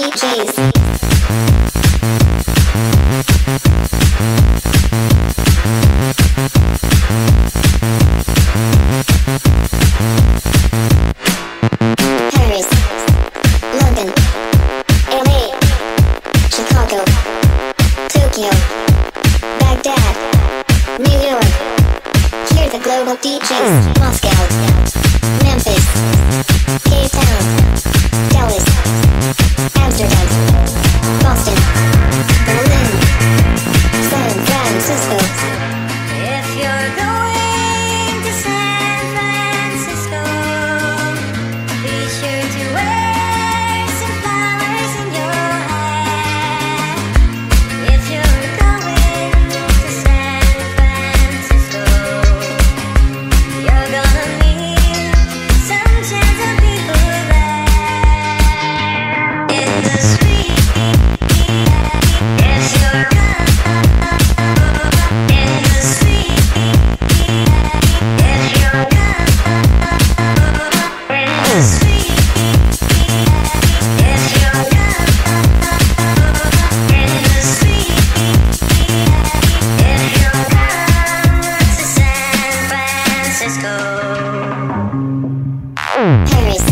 DJs. DJs, Moscow, Memphis, Cape Town, Dallas, Amsterdam, Boston, Berlin, San Francisco. If you're going to San Francisco, be sure to wear some flowers in your hair. If you're going to San Francisco, you're gonna meet some chance of people there in the street. If you're in the street, if you're in the street, if you're in the street, if you're to San Francisco. Paris.